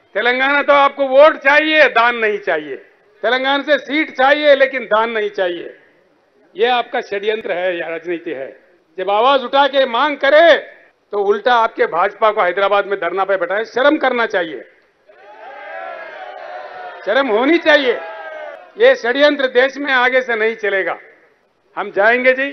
तेलंगाना तो आपको वोट चाहिए, दान नहीं चाहिए। तेलंगाना से सीट चाहिए लेकिन दान नहीं चाहिए। ये आपका षड्यंत्र है या राजनीति है। जब आवाज उठा के मांग करे तो उल्टा आपके भाजपा को हैदराबाद में धरना पे बैठाए। शर्म करना चाहिए, शर्म होनी चाहिए। ये षड्यंत्र देश में आगे से नहीं चलेगा। हम जाएंगे जी,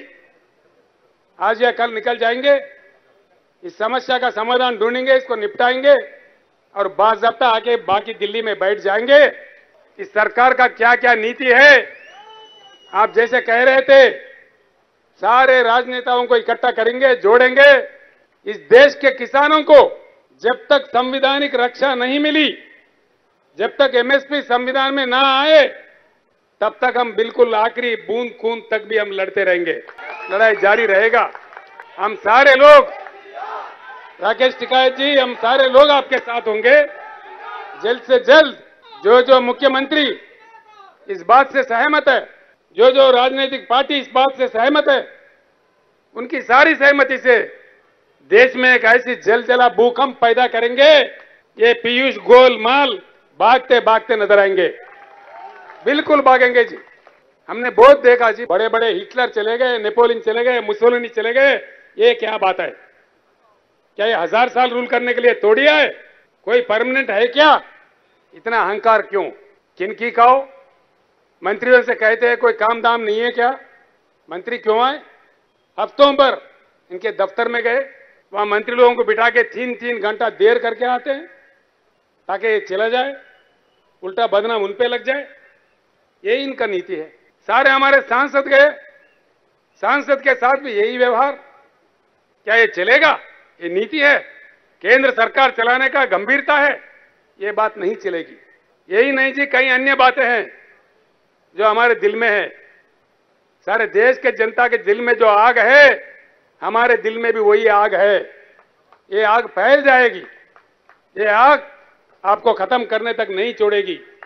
आज या कल निकल जाएंगे, इस समस्या का समाधान ढूंढेंगे, इसको निपटाएंगे और बाज़ाब्ता आके बाकी दिल्ली में बैठ जाएंगे। इस सरकार का क्या क्या नीति है, आप जैसे कह रहे थे, सारे राजनेताओं को इकट्ठा करेंगे, जोड़ेंगे। इस देश के किसानों को जब तक संवैधानिक रक्षा नहीं मिली, जब तक एमएसपी संविधान में ना आए, तब तक हम बिल्कुल आखिरी बूंद खून तक भी हम लड़ते रहेंगे। लड़ाई जारी रहेगा। हम सारे लोग, राकेश टिकैत जी, हम सारे लोग आपके साथ होंगे। जल्द से जल्द जो मुख्यमंत्री इस बात से सहमत है, जो राजनीतिक पार्टी इस बात से सहमत है, उनकी सारी सहमति से देश में एक ऐसी जलजला भूकंप पैदा करेंगे, ये पीयूष गोलमाल भागते भागते नजर आएंगे। बिल्कुल भागेंगे जी। हमने बहुत देखा जी, बड़े बड़े हिटलर चले गए, नेपोलियन चले गए, मुसोलिनी चले गए। ये क्या बात है? क्या ये 1000 साल रूल करने के लिए तोड़ी है? कोई परमानेंट है क्या? इतना अहंकार क्यों? किनकी कहो? मंत्रियों से कहते हैं कोई काम दाम नहीं है क्या? मंत्री क्यों आए? हफ्तों पर इनके दफ्तर में गए, वहां मंत्री लोगों को बिठा के 3-3 घंटा देर करके आते हैं ताकि ये चला जाए, उल्टा बदनाम उन पे लग जाए। यही इनका नीति है। सारे हमारे सांसद गए, सांसद के साथ भी यही व्यवहार। क्या ये चलेगा? ये नीति है? केंद्र सरकार चलाने का गंभीरता है? ये बात नहीं चलेगी। यही नहीं जी, कई अन्य बातें हैं जो हमारे दिल में है। सारे देश के जनता के दिल में जो आग है, हमारे दिल में भी वही आग है। ये आग फैल जाएगी। ये आग आपको खत्म करने तक नहीं छोड़ेगी।